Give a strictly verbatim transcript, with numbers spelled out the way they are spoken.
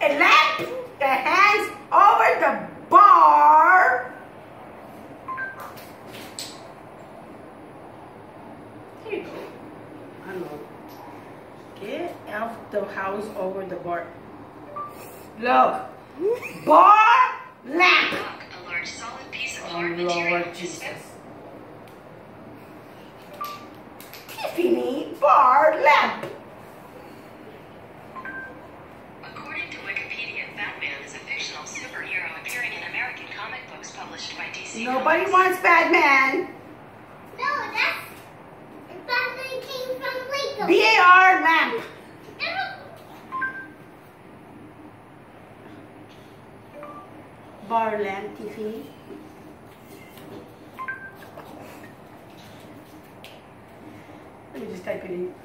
A lamp that hangs over the bar. Here you go. I know. Get out the house over the bar. Look. Bar lamp. A large solid piece of Oh, hard material. Lord Jesus. Tiffany bar lamp. According to Wikipedia, Batman is a fictional superhero appearing in American comic books published by D C Nobody Comics. wants Batman. No, that's Batman came from Lego. B A R lamp. Bar lamp, Tiffany. Let me just type it in.